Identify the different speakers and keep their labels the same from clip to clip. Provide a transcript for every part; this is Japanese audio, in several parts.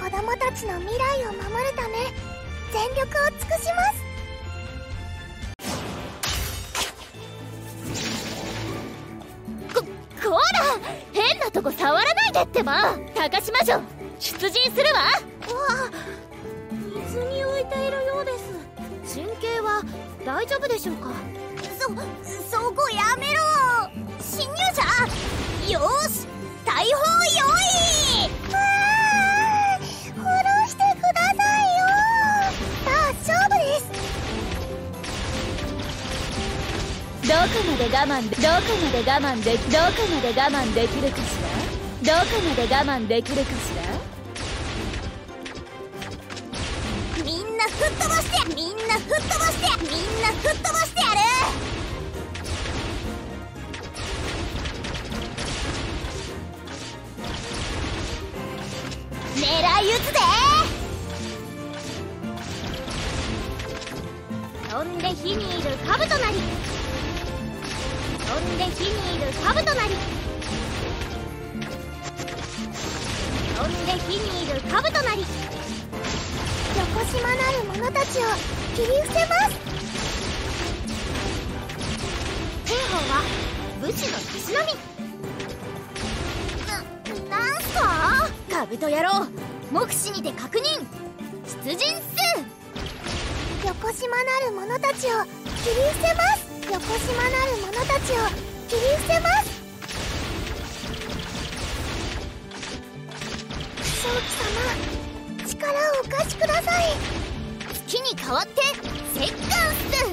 Speaker 1: 子供たちの未来を守るため全力を尽くします。
Speaker 2: こら、変なとこ触らないでってば。高島城出陣するわ。
Speaker 1: 水に浮いているようです。
Speaker 2: 神経は大丈夫でしょうか。
Speaker 1: そこやめろ。侵入者。よーし、大砲用意。下ろしてくださいよ。さあ勝負です。
Speaker 2: どこまで我慢できるかしら。どこまで我慢できるかしら。
Speaker 1: みんな吹っ飛ばしてやる。狙い撃つぜ。飛んで火にいる兜なり。横島なる者たちを切り伏せます。
Speaker 2: 兵法は武士のたしなみ。
Speaker 1: なんすか。
Speaker 2: 兜野郎、目視にて確認。出陣す。
Speaker 1: 横島なる者たちを切り伏せます。正気様、力をお貸しください。
Speaker 2: 月に代わって折檻す。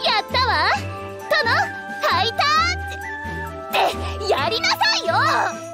Speaker 2: やりなさいよ。